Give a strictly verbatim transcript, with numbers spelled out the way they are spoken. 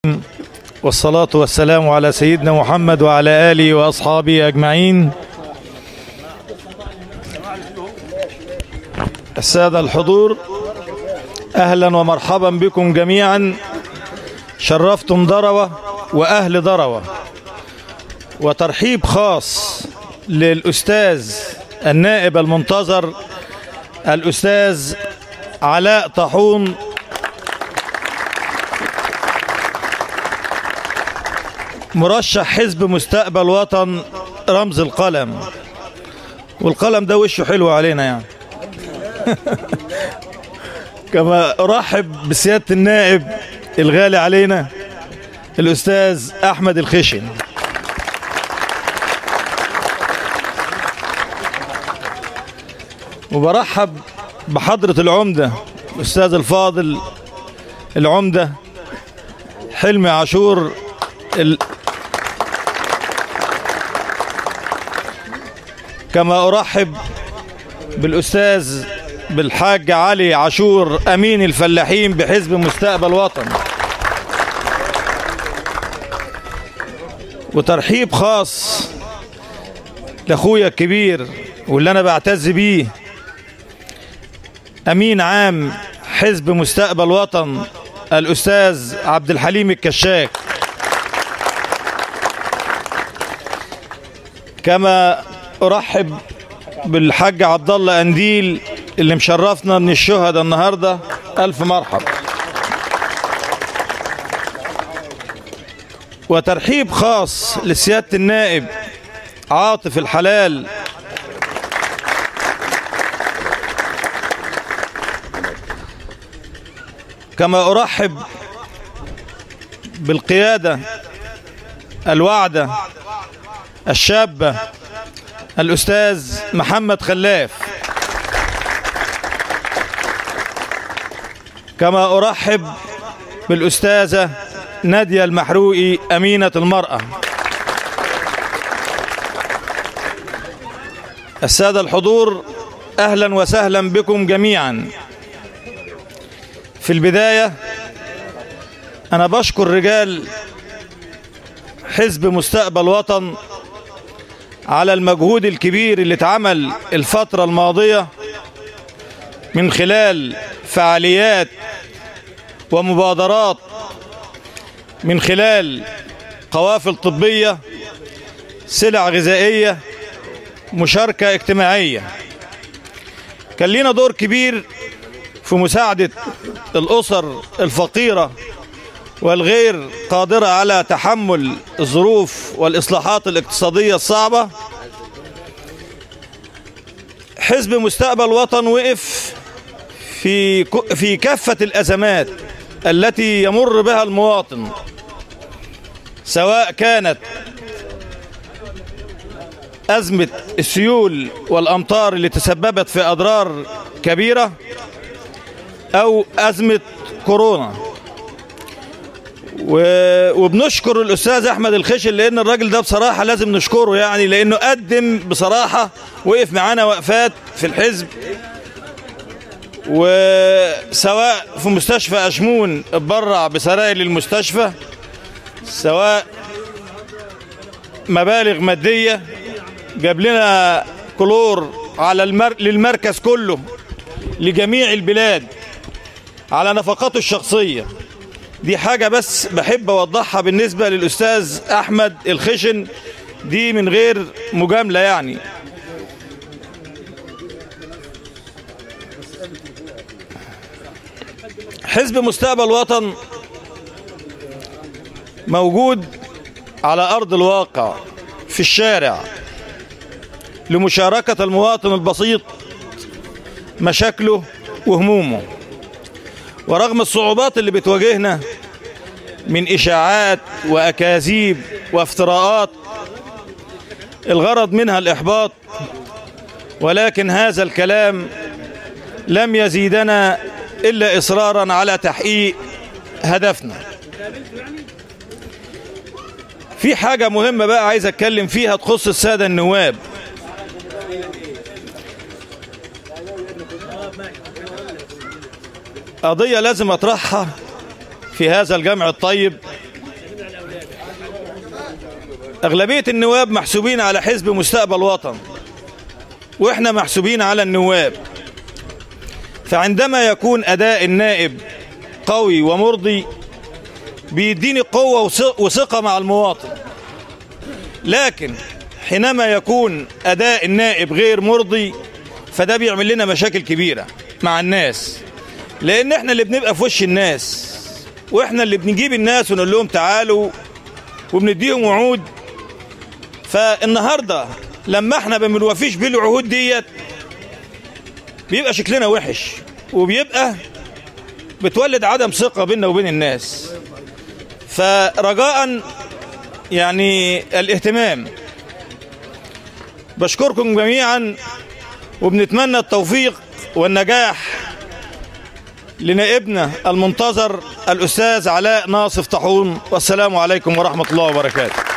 والصلاة والسلام على سيدنا محمد وعلى آله وأصحابه أجمعين. السادة الحضور، أهلا ومرحبا بكم جميعا. شرفتم ضروة وأهل ضروة، وترحيب خاص للأستاذ النائب المنتظر الأستاذ علاء طاحون، مرشح حزب مستقبل وطن رمز القلم. والقلم ده وشه حلو علينا يعني. كما أرحب بسيادة النائب الغالي علينا الأستاذ أحمد الخشن. وبرحب بحضرة العمدة الأستاذ الفاضل العمدة حلمي عاشور ال... كما أرحب بالأستاذ بالحاج علي عاشور أمين الفلاحين بحزب مستقبل وطن. وترحيب خاص لأخويا الكبير واللي أنا بعتز بيه أمين عام حزب مستقبل وطن الأستاذ عبد الحليم الكشاك. كما أرحب بالحاج عبد الله أنديل اللي مشرفنا من الشهداء النهارده. ألف مرحب. وترحيب خاص لسيادة النائب عاطف الحلال كما أرحب بالقيادة الوعدة الشابة الأستاذ محمد خلاف. كما أرحب بالأستاذة نادية المحروقي أمينة المرأة. السادة الحضور، أهلا وسهلا بكم جميعا. في البداية أنا بشكر رجال حزب مستقبل وطن على المجهود الكبير اللي اتعمل الفترة الماضية من خلال فعاليات ومبادرات، من خلال قوافل طبية، سلع غذائية، مشاركة اجتماعية. كان لينا دور كبير في مساعدة الأسر الفقيرة والغير قادرة على تحمل الظروف والإصلاحات الاقتصادية الصعبة. حزب مستقبل وطن وقف في في كافة الأزمات التي يمر بها المواطن، سواء كانت أزمة السيول والأمطار اللي تسببت في أضرار كبيرة، أو أزمة كورونا. وبنشكر الأستاذ أحمد الخشن لأن الراجل ده بصراحة لازم نشكره، يعني لأنه قدم بصراحة، وقف معانا وقفات في الحزب، وسواء في مستشفى أشمون اتبرع بسراير للمستشفى، سواء مبالغ مادية، جاب لنا كلور على المر... للمركز كله لجميع البلاد على نفقاته الشخصية. دي حاجة بس بحب أوضحها بالنسبة للأستاذ أحمد الخشن، دي من غير مجاملة يعني. حزب مستقبل وطن موجود على أرض الواقع في الشارع لمشاركة المواطن البسيط مشاكله وهمومه. ورغم الصعوبات اللي بتواجهنا من إشاعات وأكاذيب وافتراءات الغرض منها الإحباط، ولكن هذا الكلام لم يزيدنا إلا إصرارا على تحقيق هدفنا. في حاجة مهمة بقى عايز أتكلم فيها تخص السادة النواب. قضية لازم أطرحها في هذا الجمع الطيب أغلبية النواب محسوبين على حزب مستقبل وطن، وإحنا محسوبين على النواب. فعندما يكون أداء النائب قوي ومرضي بيديني قوة وثقة مع المواطن، لكن حينما يكون أداء النائب غير مرضي فده بيعمل لنا مشاكل كبيرة مع الناس، لأن احنا اللي بنبقى في وش الناس، واحنا اللي بنجيب الناس ونقول لهم تعالوا وبنديهم وعود. فالنهاردة لما احنا ما بنوفيش بالعهود ديت بيبقى شكلنا وحش، وبيبقى بتولد عدم ثقة بيننا وبين الناس. فرجاء يعني الاهتمام. بشكركم جميعا وبنتمنى التوفيق والنجاح لنائبنا المنتظر الأستاذ علاء ناصف طاحون، والسلام عليكم ورحمة الله وبركاته.